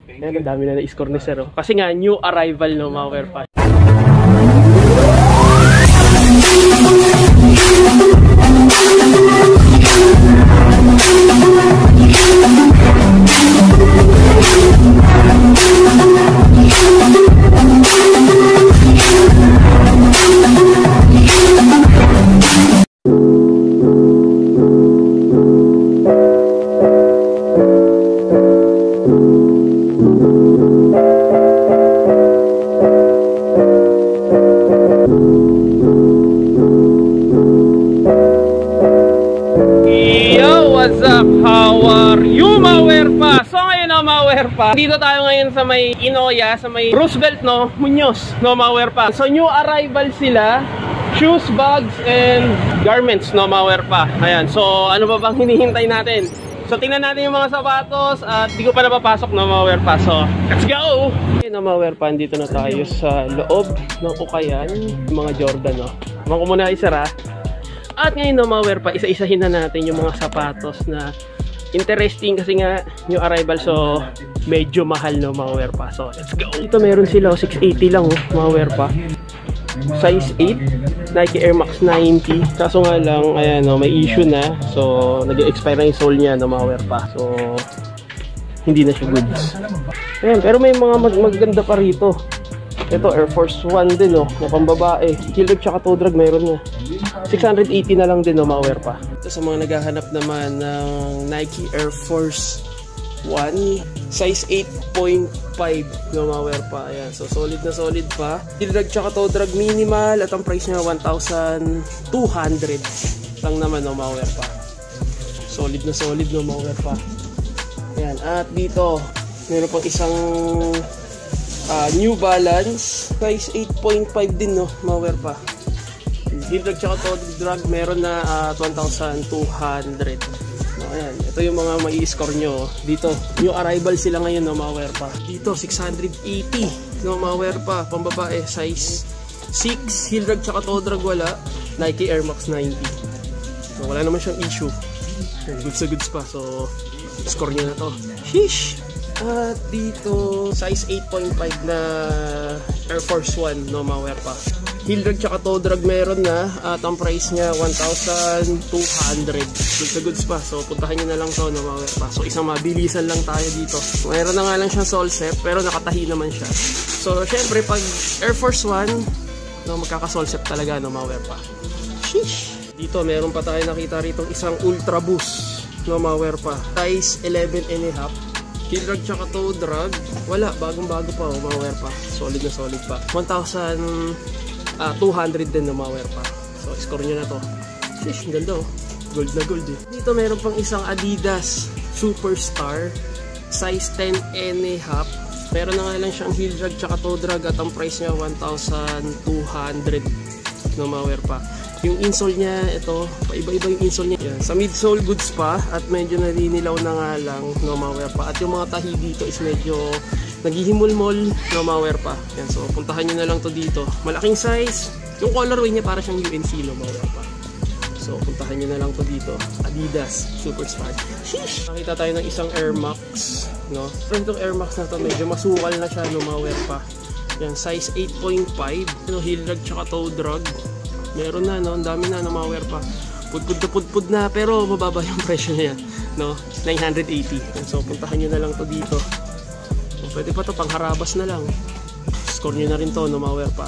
Ayan, ang dami na na-score ni Sir. Kasi nga, new arrival no, mga wearpa. What's up? How are you, mga wearpa? So ngayon no, mga wearpa, dito tayo ngayon sa may Inoya, sa may Roosevelt no, Muñoz no, mga wearpa. So new arrival sila, shoes, bags, and garments no, mga wearpa. Ayan, so ano ba bang hinihintay natin? So tingnan natin yung mga sapatos at di ko pa napapasok no, mga wearpa. So let's go! Okay no, mga wearpa, dito na tayo sa loob ng Ukayan, yung mga Jordan no. Mga ko muna isara. At ngayon no, mga wearpa, isa-isahin na natin yung mga sapatos na interesting kasi nga new arrival, so medyo mahal no, mga wearpa. So let's go! Dito meron sila 680 lang mga wearpa. Size 8, Nike Air Max 90. Kaso nga lang, ayan no, may issue na. So nag-expire na yung sole niya no, mga wearpa. So hindi na siya goods. Ayan, pero may mga maganda pa rito. Ito Air Force 1 din no, na pambabae. Heel drag tsaka toe drag meron na. 680 na lang din no, mga wearpa. Ito sa mga naghahanap naman ng Nike Air Force 1 size 8.5 no, mga wearpa. Ayan, so solid na solid pa. Heel drag tsaka toe drag minimal at ang price niya 1,200 lang naman no, mga wearpa. Solid na solid no, mga wearpa. Ayan, at dito meron pang isang New Balance size 8.5 din no, mga wearpa. Heel drag tsaka toe drag meron na 1,200. No, ayan, ito yung mga mai-score nyo. Dito, new arrival sila ngayon no, mga wearpa. Dito 680 no, mga wearpa, pambabae size 6, heel drag tsaka toe drag wala, Nike Air Max 90. So wala naman siyang issue. Goods na goods pa. So score nyo na to. Sheesh! At dito size 8.5 na Air Force 1 no, mga wearpa. Heel drag tsaka toe drag meron na at ang price niya 1,200. Goods na goods pa. So puntahan nyo na lang to no, mga wearpa. So isang mabilisan lang tayo dito. Meron na nga lang siyang sole set pero nakatahi naman siya. So syempre pag Air Force 1 no, magkaka-sole set talaga no, mga wearpa. Sheesh! Dito meron pa tayo nakita rito isang Ultra Boost no, mga wearpa. Size 11.5. Heel drag tsaka toe drag wala, bagong bago pa oh, mga wearpa. Solid na solid pa. 1,200 din na mga wearpa. So score nyo na to. Sheesh, ang ganda oh. Gold na gold eh. Dito meron pang isang Adidas Superstar size 10.5. Meron na nga lang siyang heel drag tsaka toe drag at ang price niya 1,200 no, mga wearpa. Yung insole niya, ito, paiba-iba yung insole niya. Yan. Sa midsole goods pa at medyo narinilaw na nga lang no, mga wearpa. At yung mga tahi dito is medyo naghihimol-mol no, mga wearpa. Yan, so puntahan nyo na lang to dito. Malaking size. Yung colorway niya para siyang UNC no, mga wearpa. So puntahan nyo na lang to dito. Adidas Superstar. Sheesh! Nakita tayo ng isang Air Max no. So itong Air Max na to medyo masukal na siya no, mga wearpa. Yan, size 8.5 no, heel drag tsaka toe drag meron na no, ang dami na ng mga wearpa. Pudpud na pero mababa yung presyo niya no, 980. So puntahan nyo na lang to dito. So, pwede pa to pang harabas na lang. Score nyo na rin to no, mga wearpa.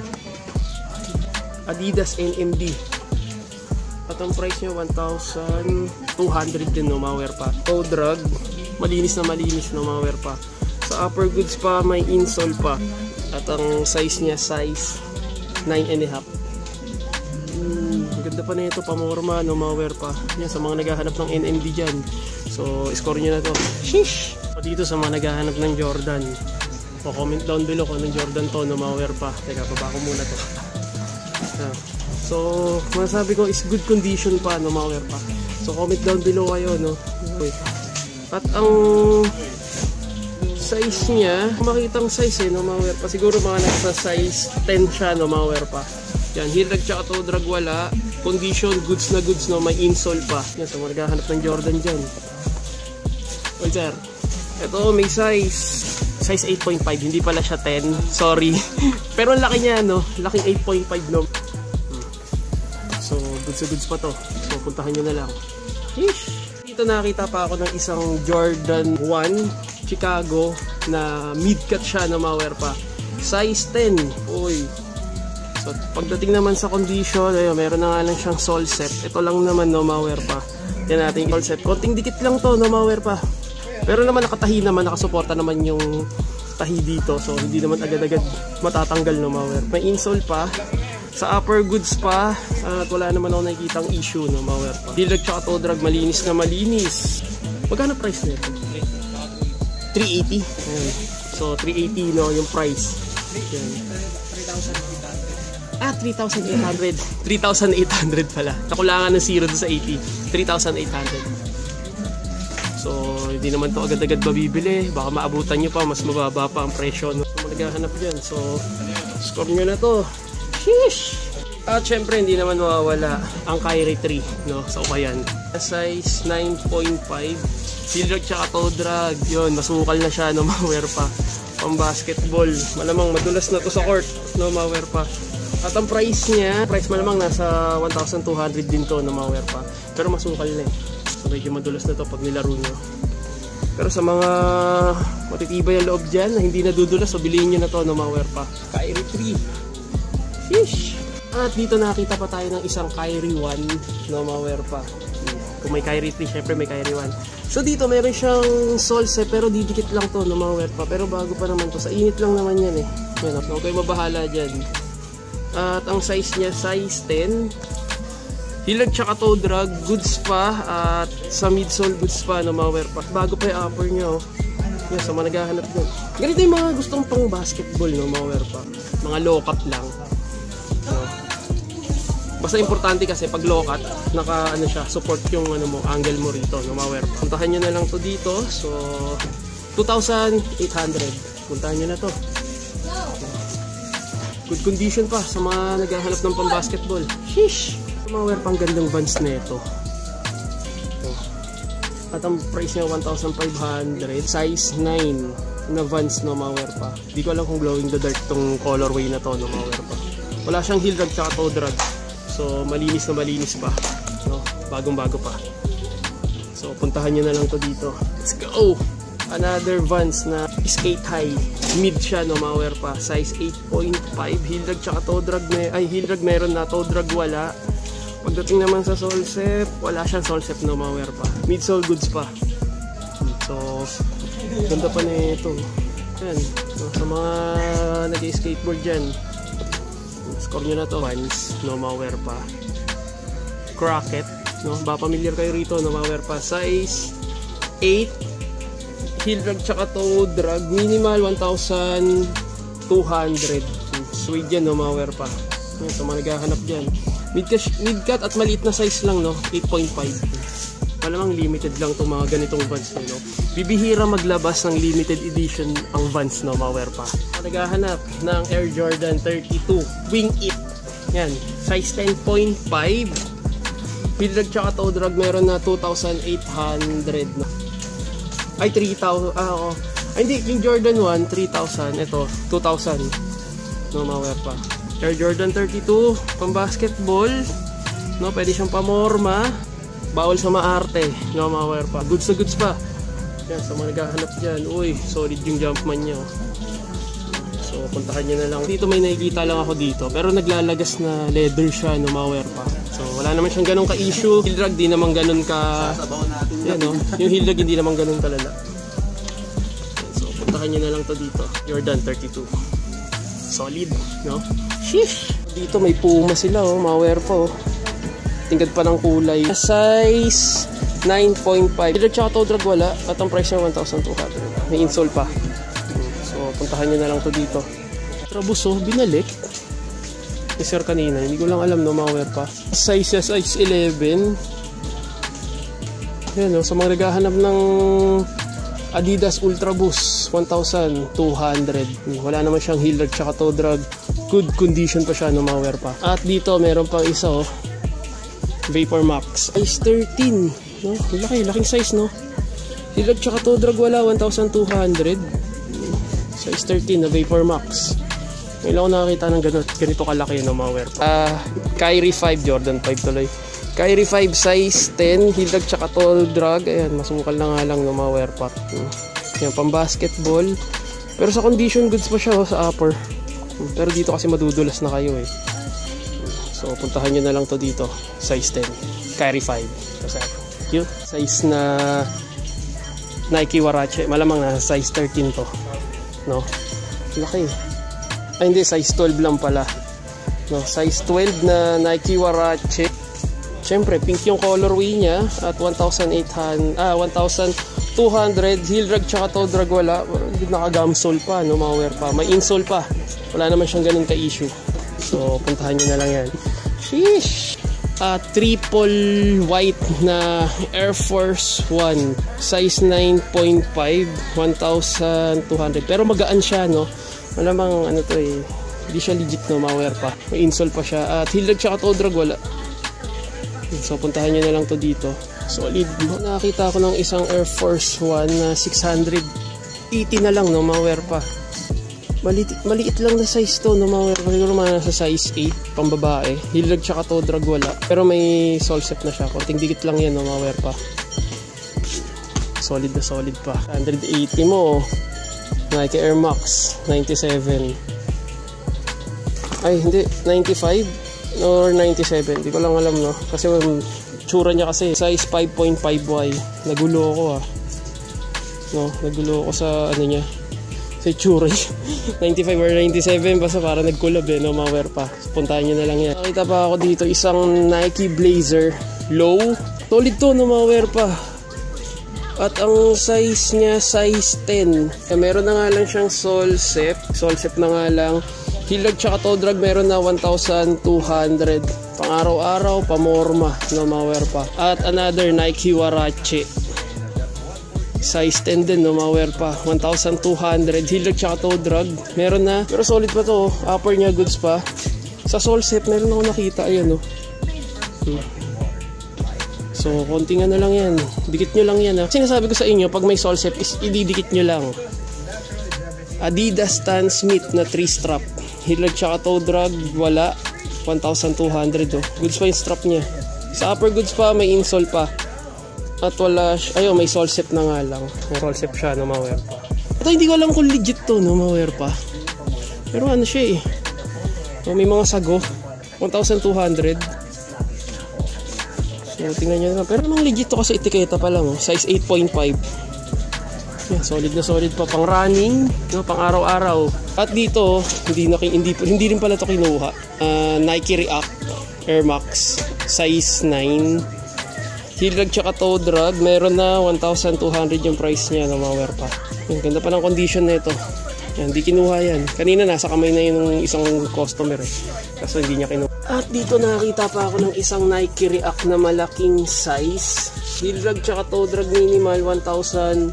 Adidas NMD at ang price niya 1,200 din no, mga wearpa. Toe drag malinis na malinis no, mga wearpa. Sa upper goods pa may insole pa at ang size niya size 9.5. Ganda pa na ito, pamorma no, mga wearpa. Yan, sa mga naghahanap ng NMD dyan. So score nyo na to. Sheesh! O dito sa mga naghahanap ng Jordan, o comment down below kung anong Jordan to no, mga wearpa. Teka, baba ko muna to. So masabi ko is good condition pa no, mga wearpa. So comment down below kayo no. At ang size niya, makitang size no, mga wearpa. Siguro mga nasa size 10 siya no, mga wearpa. Yan, heel drag tsaka toe drag wala. Condition, goods na goods no, may insole pa. Yan, so maghahanap ng Jordan dyan. Well sir, Ito may size 8.5, hindi pala siya 10. Sorry. Pero ang laki niya, no? Laking 8.5, no? So, goods pa to. So, puntahan nyo na lang. Sheesh! Dito nakita pa ako ng isang Jordan 1 Chicago na mid-cut siya na mga pa. Size 10. Uy. So, pagdating naman sa condition, ayun, meron na nga lang siyang sole set. Ito lang naman, no, mga pa. Yan natin yung sole set. Konting dikit lang to, no, mga pa. Pero naman nakatahi naman, nakasuporta naman yung tahi dito. So hindi naman agad-agad matatanggal, no, Mauer. May insole pa. Sa upper goods pa. At wala naman ako nakikitang issue, no, Mauer pa. Dillag tsaka toe drag, malinis na malinis. Magkano price nito? 380. Ayan. So 380, no, yung price. Ayan. 3,800. 3,800 pala. Nakulangan ng 0 sa 80. 3,800. So, hindi naman to agad-agad mabibili. Baka maabutan nyo pa, mas mababa pa ang presyo. No? Maghahanap dyan. So, score nyo na to. Sheesh! At syempre, hindi naman mawawala ang Kyrie 3, no? Sa upayan. Size 9.5. Heel drag tsaka toe drag. Yun, masukal na siya, no? Maware pa. Pang basketball. Malamang madulas na to sa court, no? Maware pa. At ang price niya, malamang nasa 1,200 din to, no? Maware pa. Pero masukal na eh. So, medyo madulas na to pag nilaro nyo. Pero sa mga matitibay ang loob dyan na hindi nadudulas, so bilihin nyo na to, no, Mauer pa. Kyrie 3. Sheesh! At dito nakita pa tayo ng isang Kyrie 1, no, Mauer pa. Kung may Kyrie 3, syempre may Kyrie 1. So dito meron siyang sole set, pero didikit lang to, no, Mauer pa. Pero bago pa naman to, sa init lang naman yan eh. Yan, huwag kayo mabahala dyan. At ang size niya, size 10. Hilag tsaka toe drag, goods pa. At sa midsole, goods pa, no, Mauer pa. Bago pa yung upper nyo. Yan, sa mga naghahanap nyo. Ganito yung mga gustong pang basketball, no, Mauer pa. Mga low cut lang. So, basta importante kasi pag low cut, naka ano siya, support yung ano mo, angle mo rito, no, Mauer pa. Puntahan nyo na lang to dito. So 2,800. Puntahan nyo na to. Good condition pa sa mga naghahanap ng pang basketball. Sheesh! Mauer pang gandang Vans na ito. At ang price niya 1,500. Size 9 na Vans, no, Mauer pa. Di ko alam kung glowing the dark tong colorway na to, no, Mauer pa. Wala siyang heel drag tsaka toe drag. So malinis na malinis pa, no? Bagong bago pa. So puntahan nyo na lang to dito. Let's go! Another Vans na skate high. Mid siya, no, Mauer pa. Size 8.5. Heel drag tsaka toe drag. Heel drag meron na, toe drag wala. Pagdating naman sa sole set, wala siyang sole set, no, Mauer pa. Midsole goods pa. So, ganda pa na ito. Yan. So, sa mga nag-skateboard dyan, score nyo na to. Vans, no, Mauer pa. Crockett, no? Ba familiar kayo rito, no, Mauer pa. Size 8. Heel drag tsaka toe drag. Minimal 1,200. Suede yan, no, Mauer pa. Yan, sa mga naghahanap dyan. Mid-cut at maliit na size lang, no? 8.5. Malamang limited lang itong mga ganitong Vans, no? Bibihira maglabas ng limited edition ang Vans, no, Mauer pa. Naghahanap ng Air Jordan 32 Wing It. Yan, size 10.5. Mid-drag tsaka toe drag meron na 2,800, no? Ay, 3,000. Oo. Ay, hindi. Yung Jordan 1, 3,000. Ito, 2,000. No, Mauer pa. Air Jordan 32, pang basketball, no, pwede siyang pamorma, bawal sa maarte, no, Mauer pa. Goods na goods pa. Yan, sa mga naghahanap dyan, uy, solid yung Jumpman nyo. So, puntahan nyo na lang. Dito may nakikita lang ako dito, pero naglalagas na leather siya, no, Mauer pa. So, wala naman siyang ganun ka-issue. Heel drag, di naman ganun ka... Yan, no, yung heel drag, hindi naman ganun kalala. So, puntahan nyo na lang to dito. Jordan 32. Solid, no? Sheesh! Dito may Puma sila, oh. Mauer pa, oh. Tingkad pa ng kulay. Size 9.5. Heel tsaka toe drag wala. At ang price niya 1,200. May insole pa. So, puntahan nyo na lang to dito. Trabos, oh. Binalik. Ni sir kanina. Hindi ko lang alam, no, Mauer pa. Size 11. Yan, oh. Sa mga naghahanap ng Adidas Ultra Boost 1,200. Wala naman siyang heel drag tsaka toe drag. Good condition pa siya, no, Mauer pa. At dito meron pang isa, oh, Vapor Max size 13, no? Laking size, no? Hilag tsaka toe drag wala, 1,200. Size 13 na Vapor Max. Ngayon ako nakakita ng ganito kalaki ng mga wear pa. Kyrie 5, Jordan 5 tuloy. Kyrie 5 size 10, hilag tsaka toe drag. Ayan, masukal na nga lang ng mga wear pack. Yan, pang basketball. Pero sa condition goods pa siya sa upper. Pero dito kasi madudulas na kayo eh. So puntahan nyo na lang to dito. Size 10. Kyrie 5. Kasi cute. Size na Nike Huarache. Malamang na size 13 to. No? Laki. Ay hindi, size 12 lang pala. No, size 12 na Nike Huarache. Siyempre, pink yung colorway niya. At 1,200. Heel drag tsaka toe drag wala. Naka-gum sole pa, no, mga wear pa. May insole pa. Wala naman siyang ganun ka-issue. So, puntahan nyo na lang yan. Sheesh! Triple white na Air Force 1. Size 9.5. 1,200. Pero magaan siya, no? Malamang, ano to eh. Hindi siya legit, no, mga wear pa. May insole pa siya. At heel drag tsaka toe drag wala. So, puntahan nyo na lang to dito. Solid. Nakakita ko ng isang Air Force 1 na 680 na lang, no, mga wear pa. Maliit lang na size to, no, mga wear pa. Siguro mga nasa size 8 pang babae. Heel drag tsaka toe drag wala. Pero may sole set na siya. Konting dikit lang yan, no, mga wear pa. Solid na solid pa. 180 mo. Nike Air Max 97. Ay, hindi. 95 or 97. Hindi ko lang alam, no. Kasi tsura niya kasi size 5.5Y. Nagulo ako no, nagulo ako sa ano niya, sa tsura niya. 95 or 97 basta para nag-collab eh, no, mga wear pa. So, puntahan nyo na lang yan. Nakita pa ako dito isang Nike Blazer low. Solid to, no, mga wear pa. At ang size niya size 10. Meron na nga lang siyang sole set na nga lang. Hilag tsaka toe drag meron na 1,200. Pang araw-araw, pamorma, no, mga wear pa. At another Nike Huarache. Size 10 din, no, mga wear pa. 1,200. Hilag tsaka toe drag meron na. Pero solid pa to. Upper niya goods pa. Sa sole set, meron ako nakita. Ayan, no. So, konting ano lang yan. Dikit nyo lang yan, ha. Sinasabi ko sa inyo, pag may sole set, is ididikit nyo lang. Adidas Stan Smith na 3 strap. Hilag tsaka toe drag, wala. 1,200, oh. Goods pa yung strap niya. Sa upper goods pa, may insole pa. At wala, ayun, may sole set na nga lang. May sole set siya, no, ma-wear pa. Ito, hindi ko alam kung legit to, no, ma-wear pa. Pero ano siya, eh. Oh, may mga sago. 1,200. So, tingnan nyo na. Pero nung legit to kasi etiketa pa lang, oh. Size 8.5. Yeah, solid na solid pa, pang running, no, pang araw-araw. At dito, hindi rin pala to kinuha. Nike React Air Max size 9. Hilag tsaka toe drag, meron na 1,200 yung price niya, no, mga wear pa. Yung ganda pa ng condition nito. Yan, hindi kinuha yan. Kanina nasa kamay na yun ng isang customer eh. Kaso hindi niya kinuha. At dito nakakita pa ako ng isang Nike React na malaking size. Hilag tsaka toe drag minimal 1,200.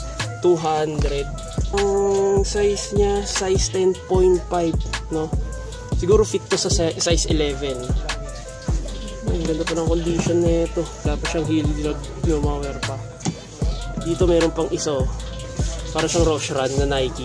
Ang size niya size 10.5, no. Siguro fit to sa size 11. Ang ganda pa ng condition nito. Wala pa siyang heel drag, yung mga wear pa. Dito meron pang isa, para siyang Roche Run na Nike.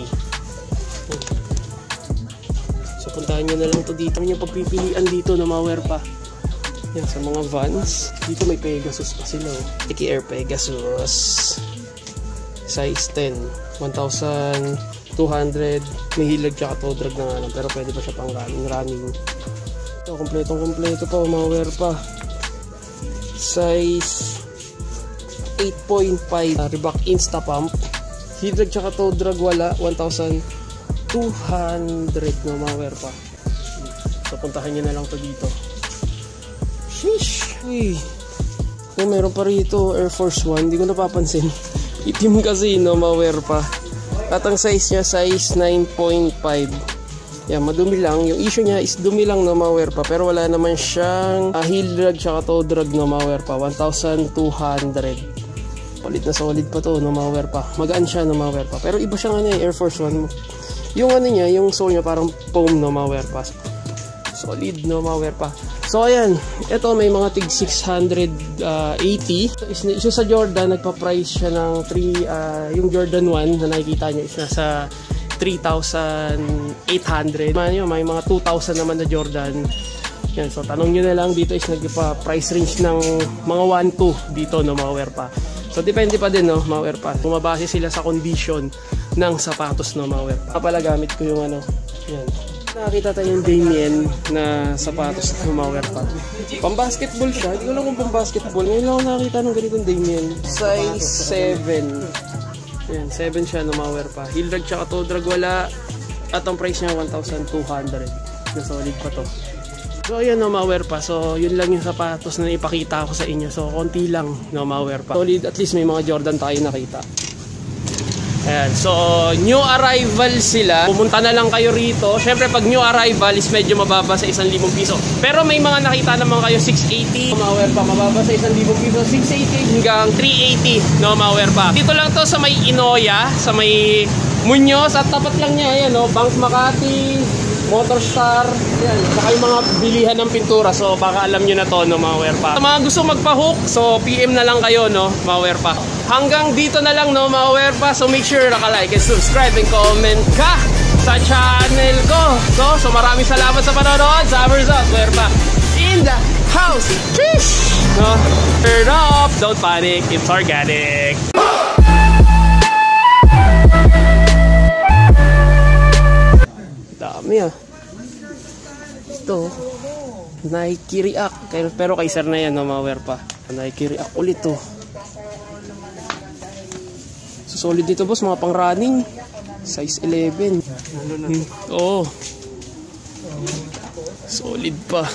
So puntahan nyo na lang to dito. Yung pagpipilian dito na mga wear pa. Yan, sa mga Vans. Dito may Pegasus pa sila, oh. Nike Air Pegasus size 10, 1,200. May hilag tsaka toe drag na nga lang, pero pwede pa siya pang running. Ito, kompleto pa, mga wear pa. Size 8.5, Reebok Insta Pump. Hilag tsaka toe drag wala, 1,200 na mga wear pa. So puntahan nyo na lang to dito. Sheesh! Uy, meron pa rito Air Force 1, hindi ko napapansin. Itim kasi, no, ma-wear pa. At ang size niya, size 9.5. Yan, madumi lang. Yung issue niya is dumi lang, no, ma-wear pa. Pero wala naman siyang heel drag tsaka toe drag, no, ma-wear pa. 1,200. Solid na solid pa to, no, ma-wear pa. Magaan siya, no, ma-wear pa. Pero iba siyang ano, Air Force 1. Yung ano niya, yung sole niya parang foam, no, ma-wear pa. Solid, no, ma-wear pa. So ayan, ito may mga tig 680. Isa sa Jordan, nagpa-price siya ng yung Jordan 1 na nakikita nyo is nasa 3,800. May mga 2,000 naman na Jordan. Yan, so tanong nyo na lang, dito is nagpa-price range ng mga 1-2 dito, no, mga wear pa. So depende pa din, no, mga wear pa. Bumabase sila sa condition ng sapatos, no, mga wear pa. Pala gamit ko yung ano, yan. Nakakita tayo yung Damien na sapatos na maware pa. Pang-basketball siya. Hindi ko lang kung pang-basketball. Ngayon lang ako nakakita ng ganitong Damien. Size 7. Ayan, 7 siya na maware pa. Heel drag tsaka toe drag wala. At ang price niya 1,200. Na solid pa to. So ayan na maware pa. So yun lang yung sapatos na ipakita ko sa inyo. So konti lang na maware pa. Solid, at least may mga Jordan tayo nakita. Ayan, so new arrival sila. Pumunta na lang kayo rito. Syempre pag new arrival is medyo mababa sa 1,000 piso. Pero may mga nakita naman kayo 680. Maware pa, mababa sa 1,000 piso. 680 hanggang 380. No, maware pa. Dito lang to sa may Inoya, sa may Muñoz. At tapat lang niya, ayan, no? Bank Makati, Motorstar, yan. Saka yung mga bilihan ng pintura. So baka alam nyo na to, no, maware pa. Sa mga gusto magpa-hook, so PM na lang kayo, no, maware pa. Hanggang dito na lang, no, maware pa. So make sure naka-like and subscribe and comment ka sa channel ko. So maraming salamat sa panonood. Summers up, maware pa in the house. Cheers! No, turn up, don't panic, it's organic. Dami ah. Ito Nike React. Pero kay sir na yan, no, maware pa. Nike React ulit to. So solid dito boss, mga pang running. Size 11. Oo. Solid pa.